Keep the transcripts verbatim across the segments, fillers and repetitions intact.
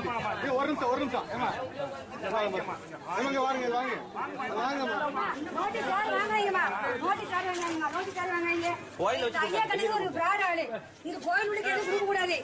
ஒரு நிமிஷம் ஒரு நிமிஷம் ஏமா வாங்க வாங்க வாங்க வாங்கம்மா நோட்டீஸ் யார் வாங்குறீங்கம்மா நோட்டீஸ் யார் வாங்குறீங்க நோட்டீஸ் யார் வாங்குறீங்க கோயில் வச்சு ஐயாக்கண்ணு ஒரு பிராட் ஆளு இங்க கோயில் உள்ளுக்கு எதுவும் கொடுக்க கூடாது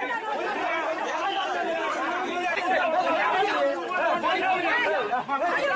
Come on.